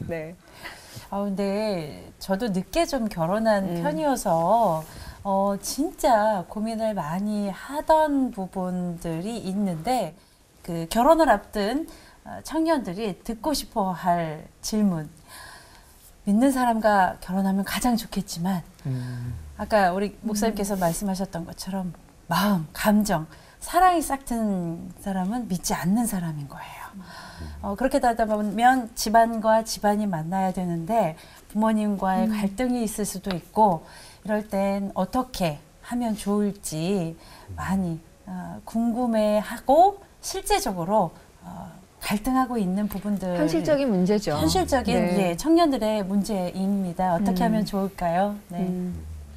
네. 근데 저도 늦게 좀 결혼한 편이어서 진짜 고민을 많이 하던 부분들이 있는데 그 결혼을 앞둔 청년들이 듣고 싶어 할 질문. 믿는 사람과 결혼하면 가장 좋겠지만 아까 우리 목사님께서 말씀하셨던 것처럼 마음, 감정, 사랑이 싹튼 사람은 믿지 않는 사람인 거예요. 그렇게 되다 보면 집안과 집안이 만나야 되는데 부모님과의 갈등이 있을 수도 있고 이럴 땐 어떻게 하면 좋을지 많이 궁금해하고 실제적으로 갈등하고 있는 부분들 현실적인 문제죠. 현실적인 네. 예, 청년들의 문제입니다. 어떻게 하면 좋을까요? 네.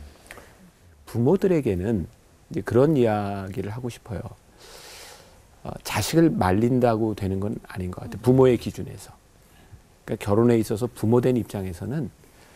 부모들에게는 이제 그런 이야기를 하고 싶어요. 자식을 말린다고 되는 건 아닌 것 같아요. 부모의 기준에서. 그러니까 결혼에 있어서 부모된 입장에서는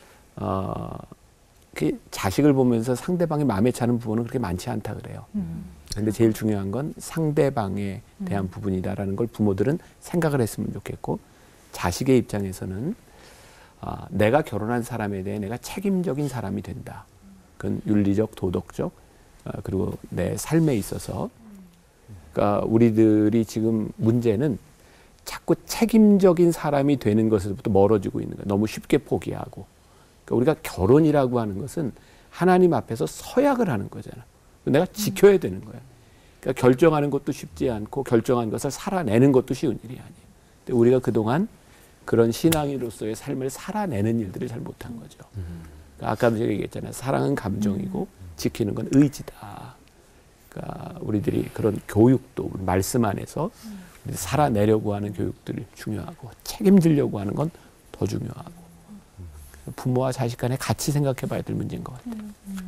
그 자식을 보면서 상대방이 마음에 차는 부분은 그렇게 많지 않다 그래요. 근데 제일 중요한 건 상대방에 대한 부분이다라는 걸 부모들은 생각을 했으면 좋겠고 자식의 입장에서는 내가 결혼한 사람에 대해 내가 책임적인 사람이 된다. 그건 윤리적, 도덕적 그리고 내 삶에 있어서 그러니까 우리들이 지금 문제는 자꾸 책임적인 사람이 되는 것에서부터 멀어지고 있는 거예요. 너무 쉽게 포기하고. 그러니까 우리가 결혼이라고 하는 것은 하나님 앞에서 서약을 하는 거잖아. 내가 지켜야 되는 거야. 그러니까 결정하는 것도 쉽지 않고 결정한 것을 살아내는 것도 쉬운 일이 아니에요. 근데 우리가 그동안 그런 신앙인으로서의 삶을 살아내는 일들을 잘 못한 거죠. 그러니까 아까도 제가 얘기했잖아요. 사랑은 감정이고 지키는 건 의지다. 그러니까 우리들이 그런 교육도 말씀 안에서 살아내려고 하는 교육들이 중요하고 책임지려고 하는 건 더 중요하고 부모와 자식 간에 같이 생각해 봐야 될 문제인 것 같아요.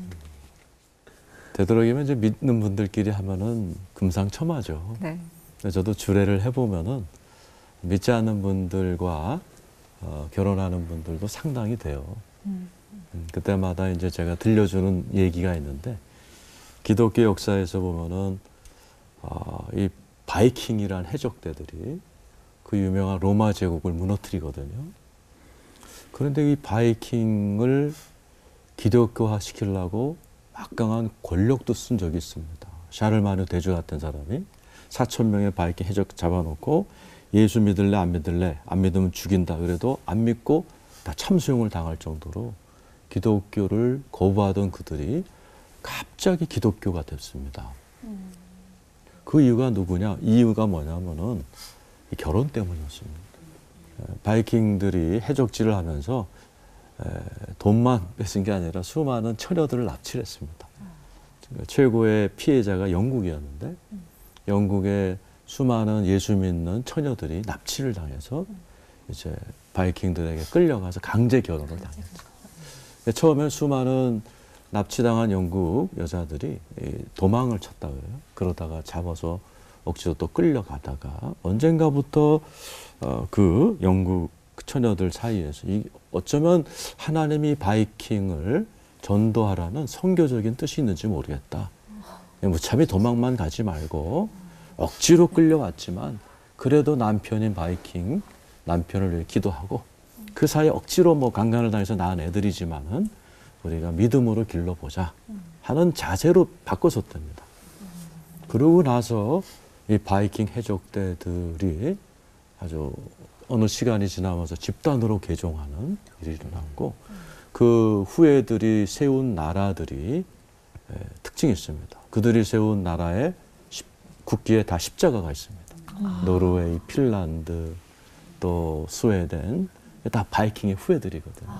되도록이면 이제 믿는 분들끼리 하면은 금상첨화죠. 네. 저도 주례를 해보면은 믿지 않는 분들과 결혼하는 분들도 상당히 돼요. 그때마다 이제 제가 들려주는 얘기가 있는데 기독교 역사에서 보면은 이 바이킹이란 해적대들이 그 유명한 로마 제국을 무너뜨리거든요. 그런데 이 바이킹을 기독교화 시키려고 막강한 권력도 쓴 적이 있습니다. 샤를마누 대주 같은 사람이 4,000명의 바이킹 해적 잡아놓고 예수 믿을래 안 믿을래 안 믿으면 죽인다 그래도 안 믿고 다 참수용을 당할 정도로 기독교를 거부하던 그들이 갑자기 기독교가 됐습니다. 그 이유가 누구냐? 이유가 뭐냐면은 이 결혼 때문이었습니다. 바이킹들이 해적질을 하면서 돈만 뺏은 게 아니라 수많은 처녀들을 납치를 했습니다. 최고의 피해자가 영국이었는데 영국의 수많은 예수 믿는 처녀들이 납치를 당해서 이제 바이킹들에게 끌려가서 강제 결혼을 당했죠. 처음에 수많은 납치당한 영국 여자들이 도망을 쳤다 그래요. 그러다가 잡아서 억지로 또 끌려가다가 언젠가부터 그 영국 처녀들 사이에서 어쩌면 하나님이 바이킹을 전도하라는 선교적인 뜻이 있는지 모르겠다. 무참히 도망만 가지 말고 억지로 끌려왔지만 그래도 남편인 바이킹 남편을 위해 기도하고 그 사이에 억지로 뭐 강간을 당해서 낳은 애들이지만은 우리가 믿음으로 길러보자 하는 자세로 바꿔섰답니다. 그러고 나서 이 바이킹 해적대들이 아주 어느 시간이 지나면서 집단으로 개종하는 일이 일어났고 그 후예들이 세운 나라들이 특징이 있습니다. 그들이 세운 나라의 국기에 다 십자가가 있습니다. 노르웨이, 핀란드, 또 스웨덴 다 바이킹의 후예들이거든요.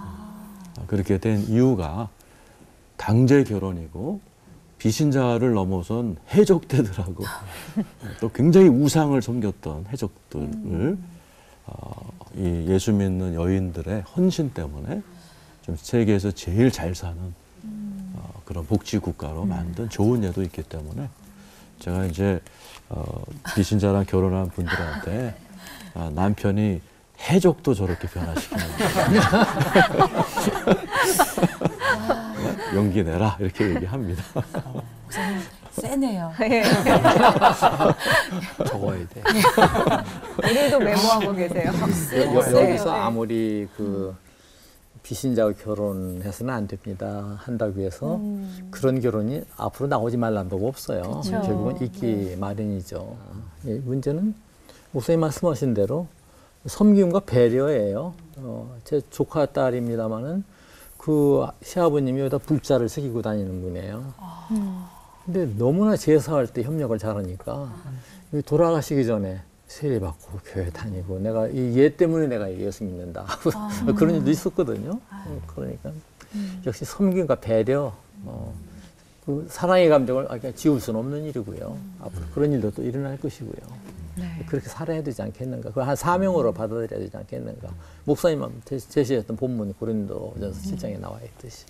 그렇게 된 이유가 강제 결혼이고 비신자를 넘어선 해적대들하고 또 굉장히 우상을 섬겼던 해적들을 이 예수 믿는 여인들의 헌신 때문에 좀 세계에서 제일 잘 사는 그런 복지 국가로 만든 좋은 예도 있기 때문에 제가 이제 비신자랑 결혼한 분들한테 남편이 해적도 저렇게 변화시키는 용기 내라 이렇게 얘기합니다. 세네요. 적어야 돼. 오늘도 메모하고 계세요. 여기서 아무리 그 비신자와 결혼해서는 안 됩니다 한다고 해서 그런 결혼이 앞으로 나오지 말라는 법 없어요. 그쵸. 결국은 있기 마련이죠. 예, 문제는 목사님 말씀하신 대로 섬김과 배려예요. 제 조카 딸입니다마는 그 시아버님이 여기다 불자를 새기고 다니는 분이에요. 근데 너무나 제사할 때 협력을 잘하니까 돌아가시기 전에 세례 받고 교회 다니고 내가 이 얘 때문에 내가 예수 믿는다 그런 일도 있었거든요. 그러니까 역시 섬김과 배려, 그 사랑의 감정을 그냥 지울 수는 없는 일이고요. 앞으로 그런 일도 또 일어날 것이고요. 그렇게 살아야 되지 않겠는가? 그걸 한 사명으로 받아들여야 되지 않겠는가? 목사님 제시했던 본문이 고린도전서 7장에 나와 있듯이.